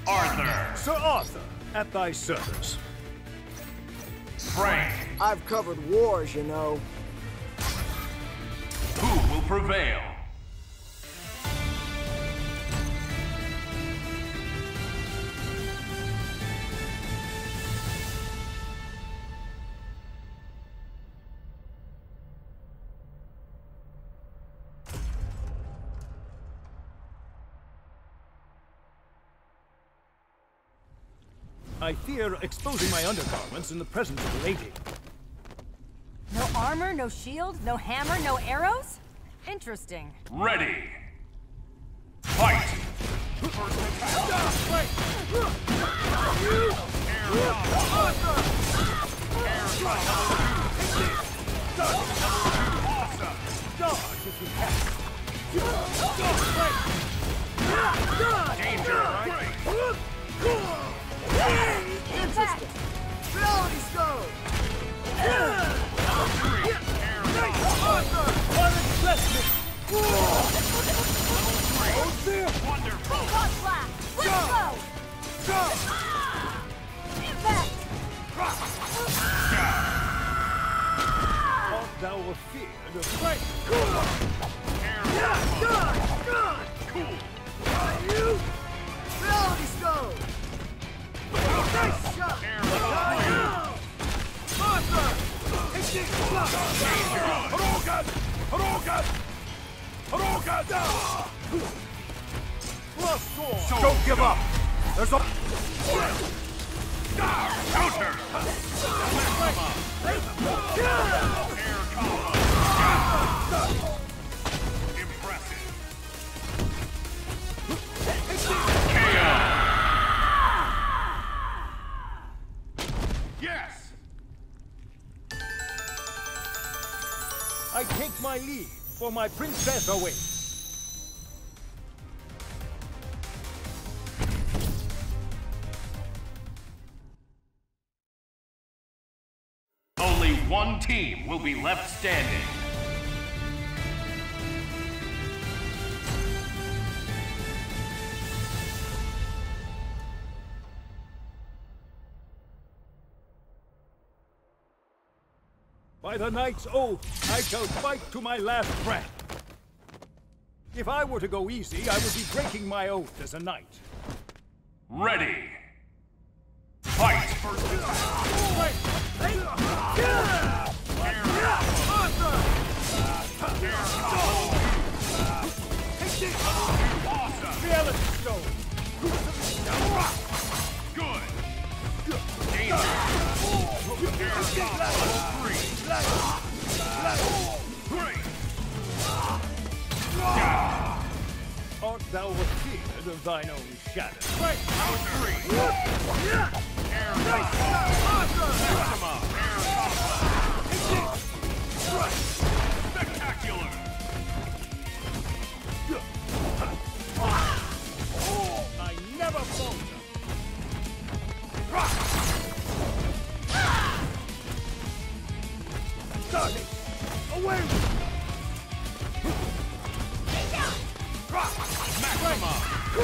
Arthur. Sir Arthur, at thy service. Frank. I've covered wars, you know. Who will prevail? I fear exposing my undergarments in the presence of a lady. No armor, no shield, no hammer, no arrows? Interesting. Ready. Fight. Dodge if you can. Danger, right? Interesting. Reality stone. Wonderful. Cross blast! Let's go! Impact! Art thou afeard of fight? Cool. Reality stone. Nice shot. Don't give up! There's a... Counter. Impressive. KO. Yes. I take my leave, for my princess awaits. Only one team will be left standing. By the knight's oath, I shall fight to my last breath. If I were to go easy, I would be breaking my oath as a knight. Ready. Fight. Reality stone! Good. Danger. Art thou afeard of thine own shadow? Spectacular. I never falter. Start it! Away! Maxima.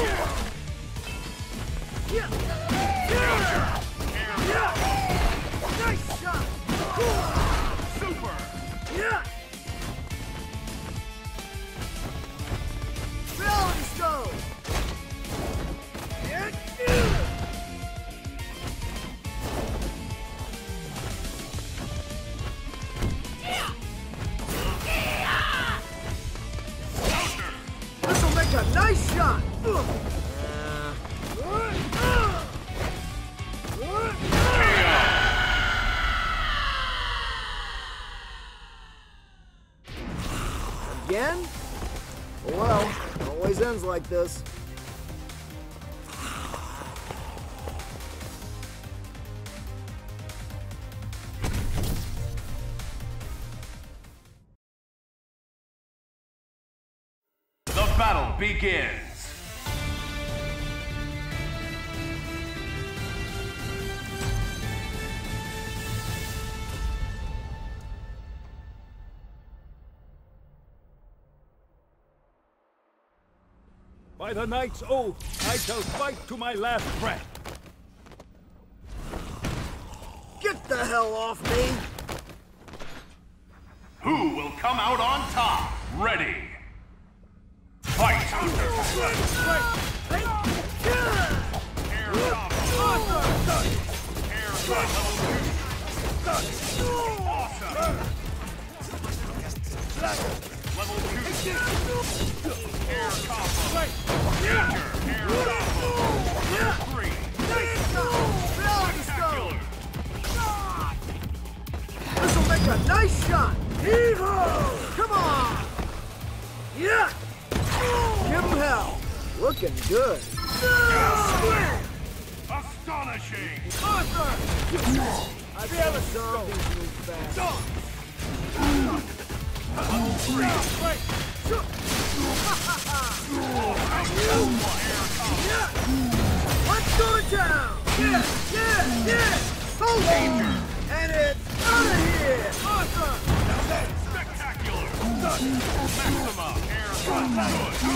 Nice shot. Super. Reality stone. This'll make a nice shot. Again? Well, it always ends like this. The battle begins. By the knight's oath, I shall fight to my last breath. Get the hell off me! Who will come out on top? Ready. Fight! Air combo. Air combo. Awesome. Level 2. Air combo. Danger. Air combo. Level 3. Spectacular. This'll make a nice shot! Hee-ho! Come on! Yeah! Give him hell! Looking good! Astonishing. Arthur! I feel the zombies move fast. Level 3. Let's go to town! Yeah! Hold danger! And it's out of here! Awesome! Spectacular! Maxima! Air combo!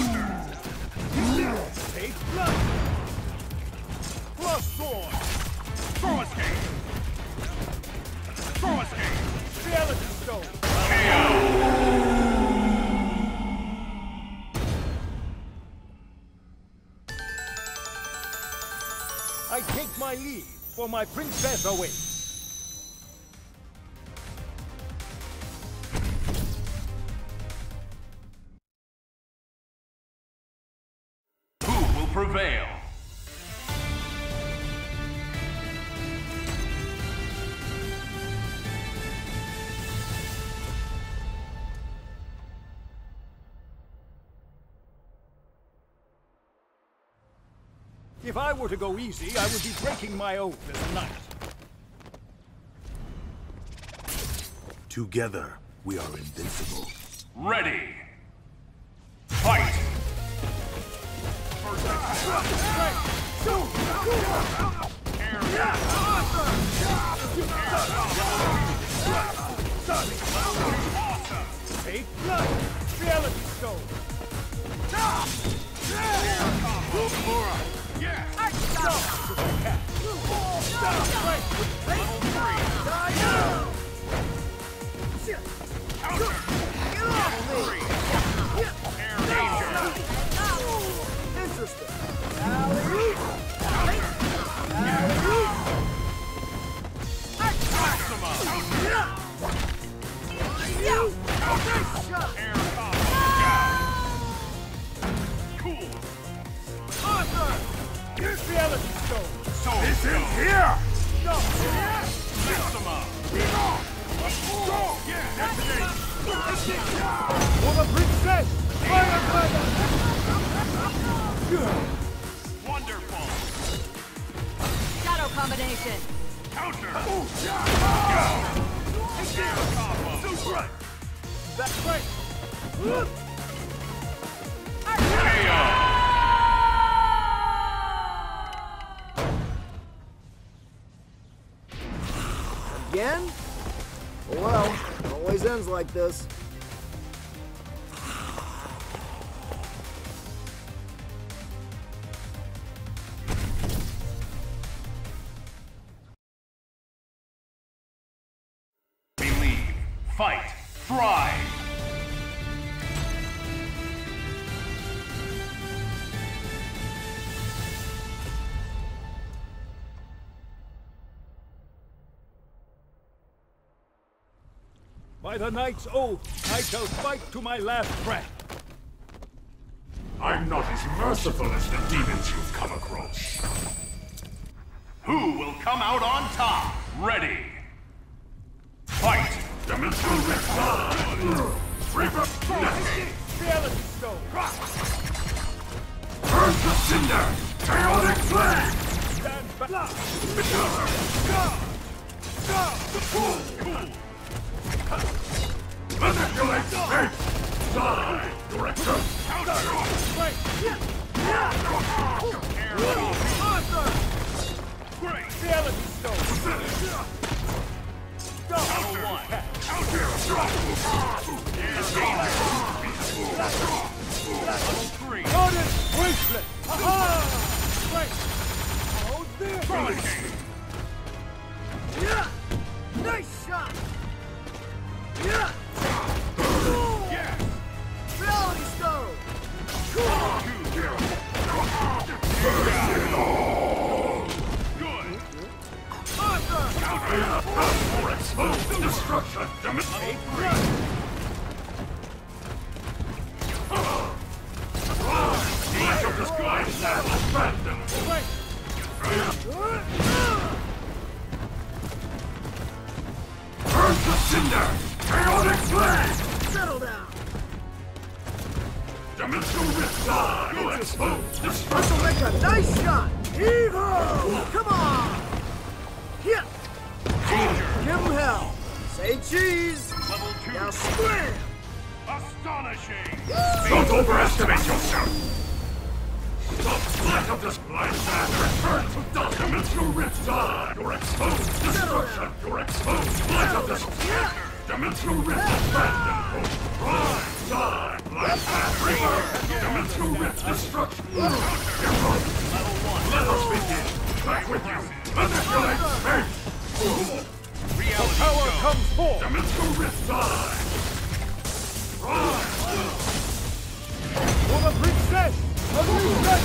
Take blood! Cross sword! Throw escape! Throw escape! Reality stone! KO! I take my leave, for my princess awaits. Who will prevail? If I were to go easy, I would be breaking my oath as a knight. Together, we are invincible. Ready. Fight! Take blood! Reality stone! Yeah! Interesting. Air combo! Cool! Reality stone! So this is here! Maxima! For the princess! Fire dragon! Wonderful! Shadow combination. Counter! Air combo! Super! That way! KO! Again? Well, always ends like this. Believe, fight, thrive! By the knight's oath, I shall fight to my last breath. I'm not as merciful as the demons you've come across. Who will come out on top? Ready! Fight! Dimensional Reptile! Reaper! Reality stone! Burn the cinder! Chaotic flame! Stand back! Manipulate space! Side direction! Air combo! Great! Reality stone! Counter one! Level 3! Gordon, wait! Yeah! Nice shot! Yeah! Yes! Reality stone! Good! Arthur! Expose destruction! Light of the sky is abandoned! Burn to cinder! Chaotic flame! Settle down! Dimensional rift die! Will expose destruction! This'll make a nice shot! Evil! Come on! Hit! Give him hell! Say cheese! Level 2. Now slam! Astonishing! Don't overestimate yourself! The light of this blind man return to dust! Dimensional rift die! You're exposed! Destruction! You're exposed! Light of this Dimensional rift abandoned! Rise! Die! Blind path return! Dimensional rift destruction! Let us begin! Back with you! Manipulate space! Reality Power show. comes forth! Dimensional rift die! Rise! For the princess of New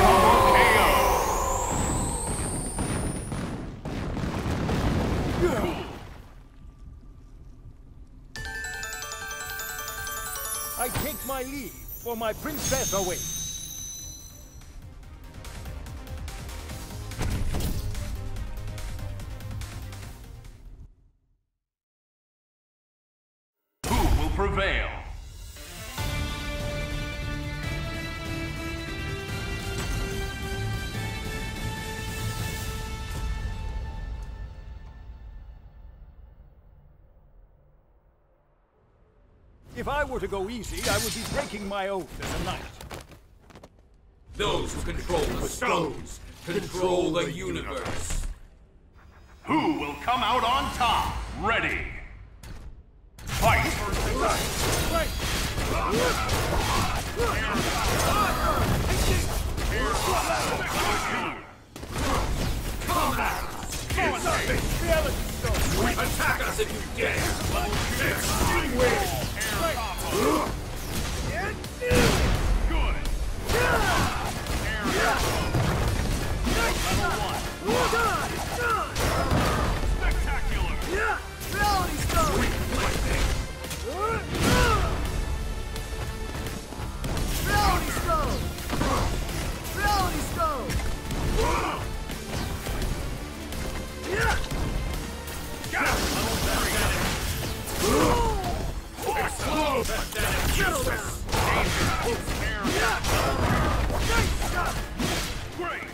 I take my leave, for my princess awaits. Who will prevail? If I were to go easy, I would be breaking my oath as a knight. Those who control the stones control the universe. Who will come out on top? Ready! Fight! Attack us if you dare! Good! Spectacular! Yeah! Reality stone! Reality stone! Reality stone! Yeah! Settle down! Yeah! Nice shot! Great!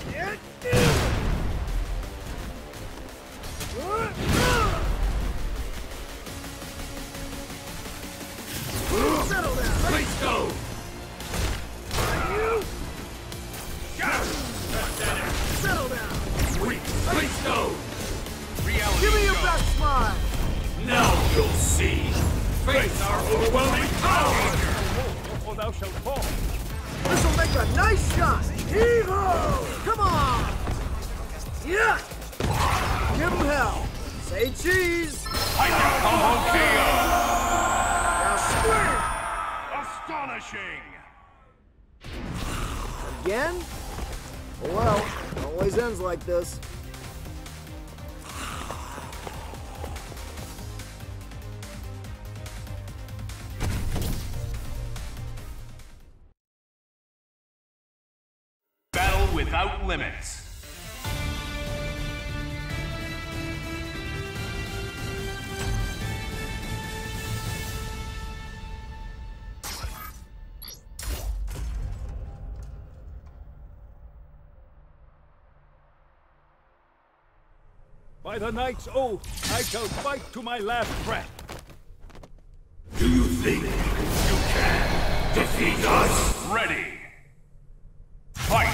Settle down! Let's go! You! Settle down! Let's go! Reality Give me your show. back smile! Now you'll see! Face our overwhelming power! Or thou shalt fall. This'll make a nice shot! Evil! Come on! Yeah! Give him hell! Say cheese! Combo KO! Now Astonishing! swing! Again? Well, it always ends like this. Battle without limits. By the knight's oath, I shall fight to my last breath. Do you think you can defeat us? Ready! Fight!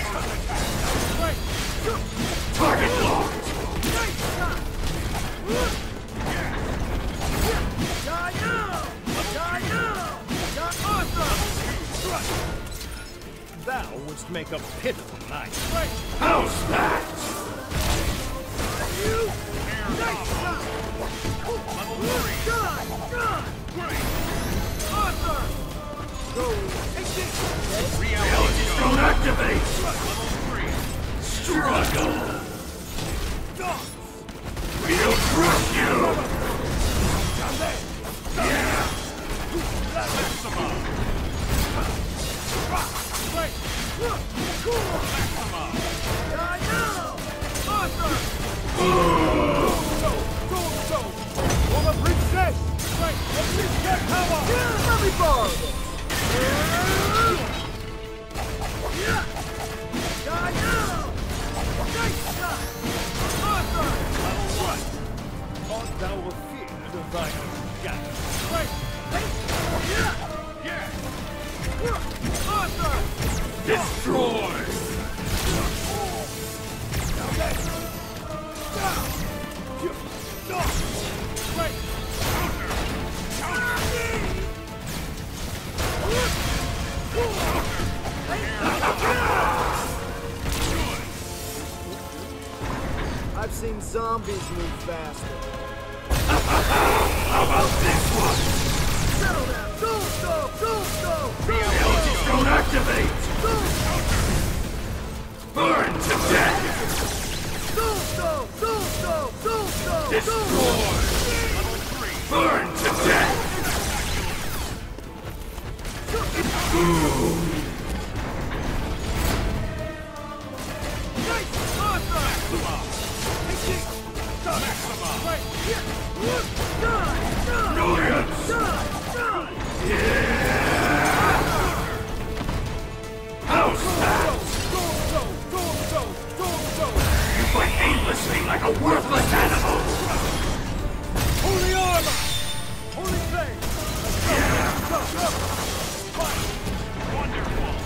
Target locked! Nice shot! Die now! Die now! Die Arthur! Thou wouldst make a pitiful knight. How's that? Reality Stone activate! Struggle! We'll crush you! Yeah! Let me borrow this. Art thou afeard of thine own shadow? Destroy! I've seen zombies move faster. How about this one? Settle down! Go! Reality Stone activate! Burn to death! Destroy! Burn to death! Brilliance! House that! You fight aimlessly like a worthless animal! Holy armor! Holy flame! Wonderful.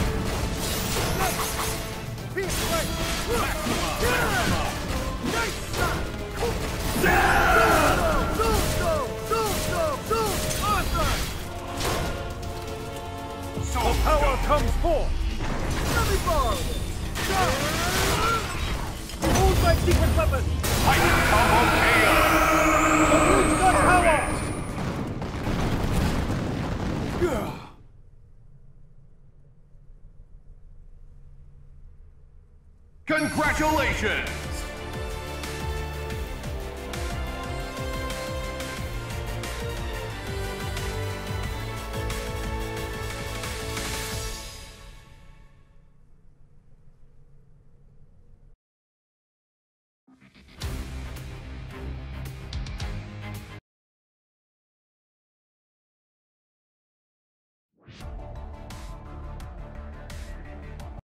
The power comes forth! Let me borrow this. Hold my secret weapon! Fight combo KO. Use the power! Congratulations!